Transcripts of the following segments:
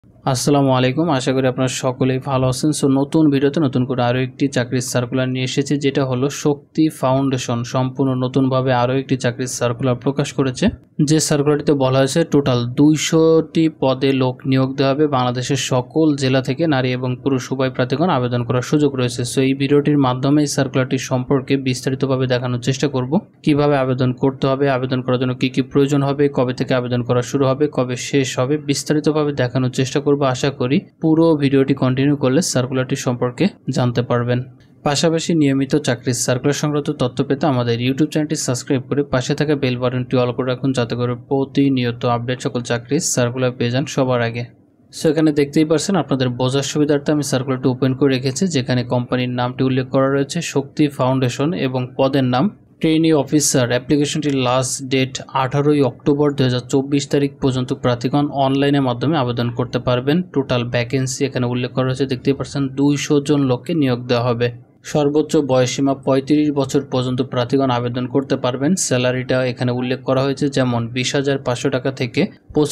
আসসালামু আলাইকুম। আশা করি আপনারা সকলেই ভালো আছেন। সো নতুন ভিডিওতে নতুন করে আরও একটি চাকরির সার্কুলার নিয়ে এসেছি, যেটা হলো শক্তি ফাউন্ডেশন সম্পূর্ণ নতুনভাবে আরও একটি চাকরির সার্কুলার প্রকাশ করেছে। যে সার্কুলারটিতে বলা হয়েছে টোটাল 200টি পদে লোক নিয়োগ দেওয়া হবে। বাংলাদেশের সকল জেলা থেকে নারী এবং পুরুষ উভয় প্রার্থীগণ আবেদন করার সুযোগ রয়েছে। সো এই ভিডিওটির মাধ্যমে এই সার্কুলারটি সম্পর্কে বিস্তারিতভাবে দেখানোর চেষ্টা করব। কিভাবে আবেদন করতে হবে, আবেদন করার জন্য কী কী প্রয়োজন হবে, কবে থেকে আবেদন করা শুরু হবে, কবে শেষ হবে, বিস্তারিতভাবে দেখানোর চেষ্টা করব। আশা করি পুরো ভিডিওটি কন্টিনিউ করলে সার্কুলারটি সম্পর্কে জানতে পারবেন। পাশাপাশি নিয়মিত চাকরির সার্কুলার সংক্রান্ত তথ্য পেতে আমাদের ইউটিউব চ্যানেলটি সাবস্ক্রাইব করে পাশে থাকা বেল বাটনটি অল করে রাখুন, যাতে করে প্রতিনিয়ত আপডেট সকল চাকরির সার্কুলার পেয়ে যান সবার আগে। সো এখানে দেখতেই পারছেন, আপনাদের বোঝার সুবিধার্থে আমি সার্কুলারটি ওপেন করে রেখেছি, যেখানে কোম্পানির নামটি উল্লেখ করা রয়েছে শক্তি ফাউন্ডেশন এবং পদের নাম ট্রেনি অফিসার। অ্যাপ্লিকেশনটির লাস্ট ডেট 18ই অক্টোবর 2024 তারিখ পর্যন্ত প্রার্থীগণ অনলাইনের মাধ্যমে আবেদন করতে পারবেন। টোটাল ভ্যাকেন্সি এখানে উল্লেখ করা হয়েছে, দেখতেই পাচ্ছেন 200 জন লোককে নিয়োগ দেওয়া হবে। সর্বোচ্চ বয়সীমা 35 বছর পর্যন্ত প্রার্থীগণ আবেদন করতে পারবেন। স্যালারিটা এখানে উল্লেখ করা হয়েছে, যেমন 20,500 টাকা থেকে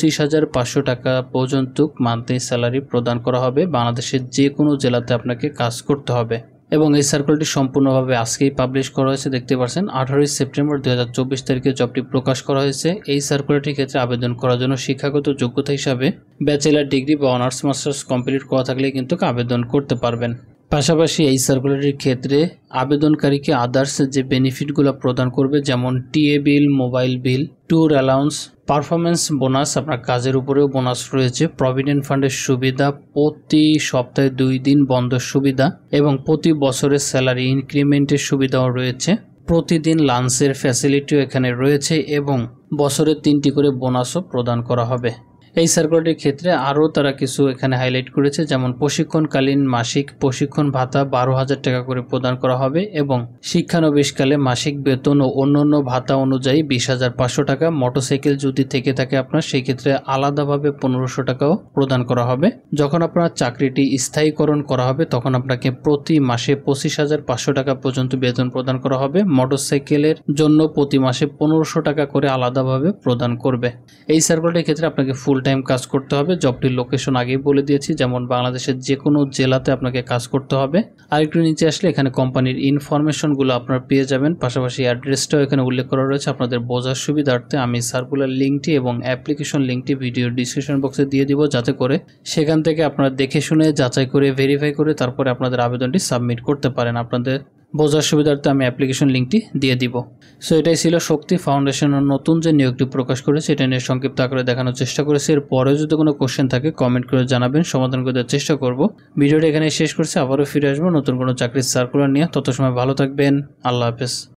25,500 টাকা পর্যন্ত মান্থলি স্যালারি প্রদান করা হবে। বাংলাদেশের যে কোনো জেলাতে আপনাকে কাজ করতে হবে এবং এই সার্কুলারটি সম্পূর্ণভাবে আজকেই পাবলিশ করা হয়েছে। দেখতে পাচ্ছেন 18 সেপ্টেম্বর 2024 তারিখে জবটি প্রকাশ করা হয়েছে। এই সার্কুলারটির ক্ষেত্রে আবেদন করার জন্য শিক্ষাগত যোগ্যতা হিসাবে ব্যাচেলার ডিগ্রি বা অনার্স মাস্টার্স কমপ্লিট করা থাকলে কিন্তু আবেদন করতে পারবেন। পাশাপাশি এই সার্কুলারের ক্ষেত্রে আবেদনকারীকে আদার্স যে বেনিফিটগুলো প্রদান করবে, যেমন TA bill, mobile bill, tour allowance, performance bonus, আপনার কাজের উপরেও বোনাস রয়েছে, প্রভিডেন্ট ফান্ডের সুবিধা, প্রতি সপ্তাহে 2 দিন বন্ধের সুবিধা এবং প্রতি বছরের স্যালারি ইনক্রিমেন্টের সুবিধাও রয়েছে। প্রতিদিন লাঞ্চের ফ্যাসিলিটিও এখানে রয়েছে এবং বছরে 3টি করে বোনাসও প্রদান করা হবে। এই সার্কুলারটির ক্ষেত্রে আরও তারা কিছু এখানে হাইলাইট করেছে, যেমন প্রশিক্ষণকালীন মাসিক প্রশিক্ষণ ভাতা 12,000 টাকা করে প্রদান করা হবে এবং শিক্ষানবিশকালে মাসিক বেতন ও অন্যান্য ভাতা অনুযায়ী 20,500 টাকা। মোটরসাইকেল যদি থেকে থাকে আপনার, সেই ক্ষেত্রে আলাদাভাবে 1,500 টাকাও প্রদান করা হবে। যখন আপনার চাকরিটি স্থায়ীকরণ করা হবে তখন আপনাকে প্রতি মাসে 25,500 টাকা পর্যন্ত বেতন প্রদান করা হবে। মোটরসাইকেলের জন্য প্রতি মাসে 1,500 টাকা করে আলাদাভাবে প্রদান করবে। এই সার্কুলারটির ক্ষেত্রে আপনাকে ফুল টাইম কাজ করতে হবে। জবটির লোকেশন আগেই বলে দিয়েছি, যেমন বাংলাদেশের যে কোনো জেলাতে আপনাকে কাজ করতে হবে। আর একটু নিচে আসলে এখানে কোম্পানির ইনফরমেশনগুলো আপনারা পেয়ে যাবেন। পাশাপাশি অ্যাড্রেসটাও এখানে উল্লেখ করা রয়েছে। আপনাদের বোঝার সুবিধার্থে আমি সার্কুলার লিঙ্কটি এবং অ্যাপ্লিকেশন লিঙ্কটি ভিডিও ডিসক্রিপশন বক্সে দিয়ে দিব, যাতে করে সেখান থেকে আপনারা দেখে শুনে যাচাই করে ভেরিফাই করে তারপরে আপনাদের আবেদনটি সাবমিট করতে পারেন। আপনাদের বোঝার সুবিধার্থে আমি অ্যাপ্লিকেশন লিঙ্কটি দিয়ে দিব। সো এটাই ছিল শক্তি ফাউন্ডেশনের নতুন যে নিয়োগটি প্রকাশ করেছে, এটা নিয়ে সংক্ষিপ্ত আকারে দেখানোর চেষ্টা করেছি। এরপরেও যদি কোনো কোশ্চেন থাকে কমেন্ট করে জানাবেন, সমাধান করে দেওয়ার চেষ্টা করব। ভিডিওটা এখানে শেষ করছি, আবারও ফিরে আসবো নতুন কোনো চাকরির সার্কুলার নিয়ে। তত সময় ভালো থাকবেন। আল্লাহ হাফেজ।